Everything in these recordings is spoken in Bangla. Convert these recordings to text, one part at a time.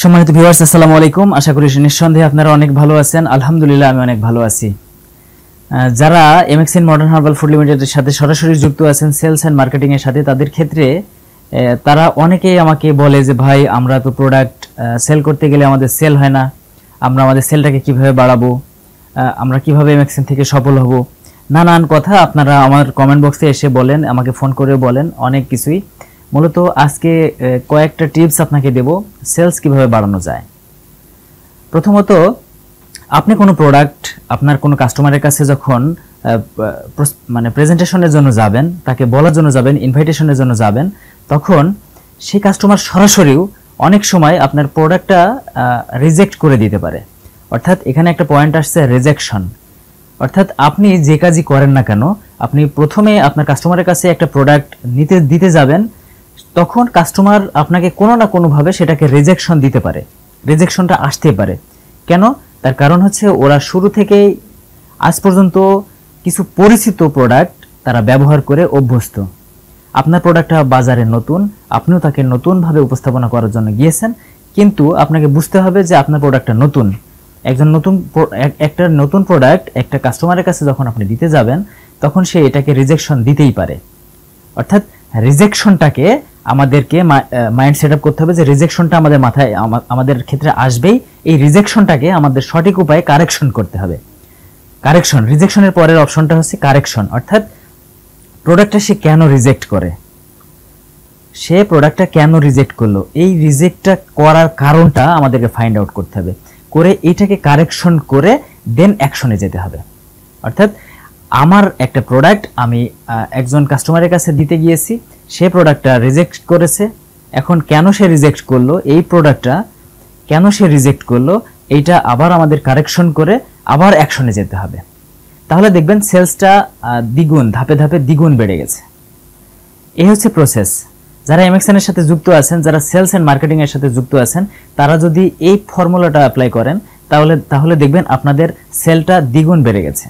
সম্মানিত ভিউয়ার্স, আসসালামু আলাইকুম। আশা করি নিঃসন্দেহে আপনারা অনেক ভালো আছেন। আলহামদুলিল্লাহ, আমি অনেক ভালো আছি। যারা এমএক্সএন মডার্ন হার্বাল ফুড লিমিটেডের সাথে সরাসরি যুক্ত আছেন সেলস এন্ড মার্কেটিং এর সাথে, তাদের ক্ষেত্রে তারা অনেকেই আমাকে বলে যে ভাই, আমরা তো প্রোডাক্ট সেল করতে গেলে আমাদের সেল হয় না, আমরা আমাদের সেলটাকে কিভাবে বাড়াবো, আমরা কিভাবে এমএক্সএন থেকে সফল হব, নানান কথা আপনারা আমার কমেন্ট বক্সে এসে বলেন, আমাকে ফোন করে বলেন, অনেক কিছুই। মূলত আজকে কয়েকটা টিপস আপনাকে দেব সেলস কিভাবে বাড়ানো যায়। প্রথমত, আপনি কোনো প্রোডাক্ট আপনার কোনো কাস্টমারের কাছে যখন প্রেজেন্টেশনের জন্য যাবেন, তাকে বলার জন্য যাবেন, ইনভাইটেশনের জন্য যাবেন, তখন সেই কাস্টমার সরাসরিও অনেক সময় আপনার প্রোডাক্টটা রিজেক্ট করে দিতে পারে। অর্থাৎ এখানে একটা পয়েন্ট আসছে রিজেকশন। অর্থাৎ আপনি যে কাজই করেন না কেন, আপনি প্রথমে আপনার কাস্টমারের কাছে একটা প্রোডাক্ট দিতে যাবেন, তখন কাস্টমার আপনাকে কোনো না কোনোভাবে সেটাকে রিজেকশন দিতে পারে, রিজেকশনটা আসতে পারে। কেন? তার কারণ হচ্ছে ওরা শুরু থেকেই আজ পর্যন্ত কিছু পরিচিত প্রোডাক্ট তারা ব্যবহার করে অভ্যস্ত। আপনার প্রোডাক্টটা বাজারে নতুন, আপনিও তাকে নতুনভাবে উপস্থাপনা করার জন্য গিয়েছেন, কিন্তু আপনাকে বুঝতে হবে যে আপনার প্রোডাক্টটা নতুন। একটা নতুন প্রোডাক্ট একটা কাস্টমারের কাছে যখন আপনি দিতে যাবেন, তখন সে এটাকে রিজেকশন দিতেই পারে। অর্থাৎ রিজেকশনটাকে আমাদেরকে মাইন্ড সেট আপ করতে হবে যে রিজেকশনটা আমাদের মাথায় আমাদের ক্ষেত্রে আসবেই। এই রিজেকশনটাকে আমাদের সঠিক উপায়ে কারেকশন করতে হবে। কারেকশন, রিজেকশনের পরের অপশনটা হচ্ছে কারেকশন। অর্থাৎ প্রোডাক্টটা সে কেন রিজেক্ট করে, সে প্রোডাক্টটা কেন রিজেক্ট করলো, এই রিজেক্টটা করার কারণটা আমাদেরকে ফাইন্ড আউট করতে হবে, করে এটাকে কারেকশন করে দেন অ্যাকশনে যেতে হবে। অর্থাৎ আমার একটা প্রোডাক্ট আমি একজন কাস্টমারের কাছে দিতে গিয়েছি, সে প্রোডাক্টটা রিজেক্ট করেছে। এখন কেন সে রিজেক্ট করলো, এই প্রোডাক্টটা কেন সে রিজেক্ট করলো, এইটা আবার আমাদের কারেকশন করে আবার অ্যাকশনে যেতে হবে। তাহলে দেখবেন সেলসটা দ্বিগুণ, ধাপে ধাপে দ্বিগুণ বেড়ে গেছে। এই হচ্ছে প্রসেস। যারা এমএক্সএন এর সাথে যুক্ত আছেন, যারা সেলস এন্ড মার্কেটিং এর সাথে যুক্ত আছেন, তারা যদি এই ফর্মুলাটা অ্যাপ্লাই করেন, তাহলে দেখবেন আপনাদের সেলটা দ্বিগুণ বেড়ে গেছে।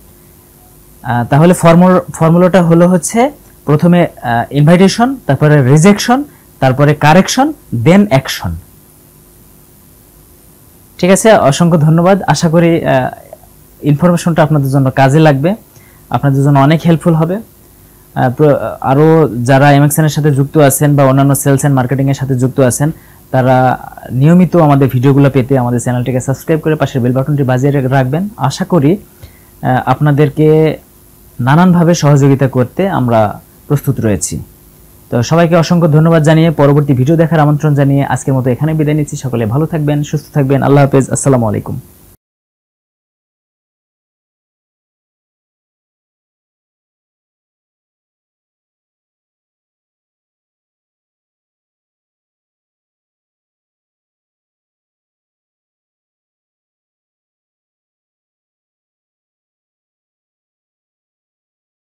তাহলে ফর্মুলাটা হচ্ছে প্রথমে ইনভাইটেশন, তারপরে রিজেকশন, তারপরে কারেকশন, দেন অ্যাকশন। ঠিক আছে, অসংখ্য ধন্যবাদ। আশা করি ইনফরমেশনটা আপনাদের জন্য কাজে লাগবে, আপনাদের জন্য অনেক হেল্পফুল হবে। আরও যারা এমএক্সএন এর সাথে যুক্ত আছেন বা অন্যান্য সেলস এন্ড মার্কেটিং এর সাথে যুক্ত আছেন, তারা নিয়মিত আমাদের ভিডিওগুলো পেতে আমাদের চ্যানেলটিকে সাবস্ক্রাইব করে পাশের বেল বাটনটি বাজিয়ে রাখবেন। আশা করি আপনাদেরকে নানানভাবে সহযোগিতা করতে আমরা প্রস্তুত রয়েছি। তো সবাইকে অসংখ্য ধন্যবাদ জানিয়ে পরবর্তী ভিডিও দেখার আমন্ত্রণ জানিয়ে আজকের মতো এখানে বিদায় নিচ্ছি। সকলে ভালো থাকবেন, সুস্থ থাকবেন। আল্লাহ হাফেজ। আসসালামু আলাইকুম।